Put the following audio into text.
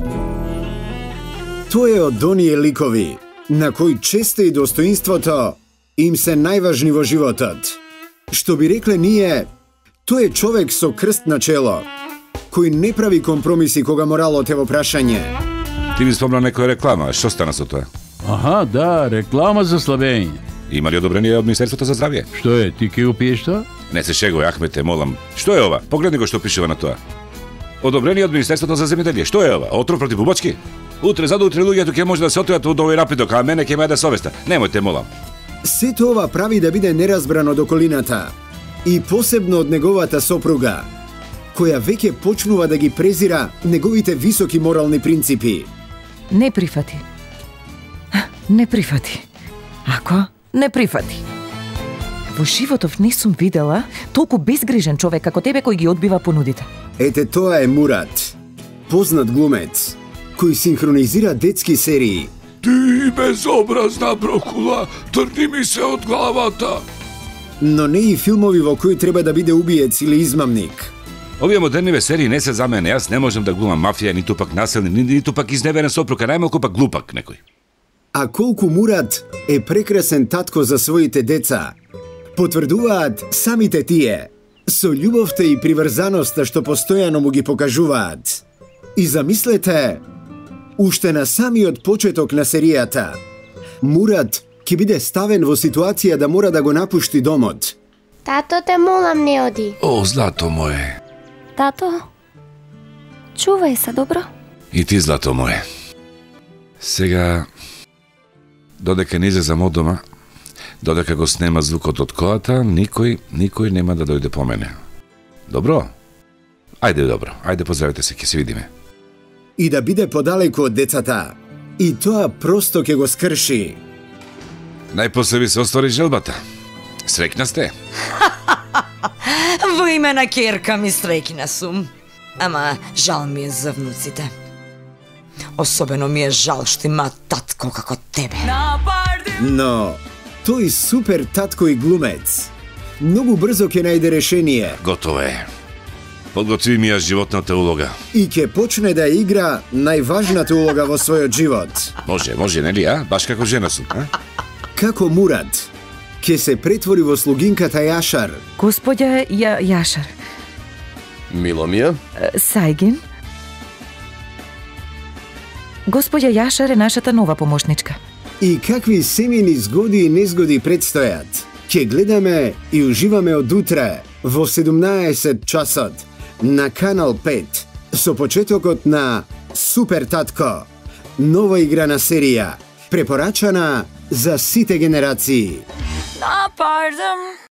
To je od onije likovi, na koji česte i dostoinstvoto im se najvažniji vo životot. Što bi rekle nije, to je čovek so krst na čelo, koji ne pravi kompromisi koga moralo tevo prašanje. Ti mi spomnao neko je reklama, što stana su to? Aha, da, reklama za Slovenije. Ima li odobrenje od Ministarstva za zdravlje? Što je, ti kje upiješ to? Ne se šegoj, Ahmete, molam. Što je ova? Pogledaj go što piše na to. Odobrenje od Ministarstva za zemljodelje. Što je ova? Otrov protiv bubački? Utre, zadu utre ljudje, tu kje može da se otvijat od ovoj rapidok, a mene kje da sovesta. Nemojte, molam. Sve to ova pravi da bide nerazbran od okolinata i posebno od negovata sopruga, koja veke počnuva da gi prezira negovite visoki moralni principi. Ne prihvati. Ne prihvati. Ako? Ne prihvati. Во животов не сум видела толку безгрижен човек како тебе кој ги одбива понудите. Ете, тоа е Мурат, познат глумец, кој синхронизира детски серии. Ти безобразна брокула, трни ми се од главата. Но не и филмови во кои треба да биде убиец или измамник. Овие модерниве серии не се за мене, јас не можам да глумам мафија, ниту пак населни, ниту пак изневерен сопруга, најмалку пак глупак некој. А колку Мурат е прекрасен татко за своите деца, потврдуваат самите тие, со љубовта и приврзаноста што постојано му ги покажуваат. И замислете, уште на самиот почеток на серијата, Мурат ќе биде ставен во ситуација да мора да го напушти домот. Тато, те молам, не оди. О, злато мое. Тато, чувај се, добро? И ти, злато мое. Сега, додека не излезам од дома, додека го снема звукот од колата, никој нема да дојде по мене. Добро? Ајде, добро. Ајде, поздравете се, ќе се видиме. И да биде подалеку од децата. И тоа просто ќе го скрши. Најпосле ви се оствари желбата. Среќна сте? Во име на керка ми среќна сум. Ама жал ми е за внуците. Особено ми е жал што има татко како тебе. Но, тој супер татко и глумец многу брзо ќе најде решение. Готово е. Подготви ми ја животната улога. И ќе почне да игра најважната улога во својот живот. Може, нели, а? Баш како жена сум, а? Како Мурат ќе се претвори во слугинката Јашар. Господја Јашар. Миломија? Сајгин. Господја Јашар е нашата нова помошничка. И какви семени згоди и незгоди предстојат. Ќе гледаме и уживаме од утре во 17 часот на Канал 5 со почетокот на Супер татко, нова играна серија, препорачана за сите генерации.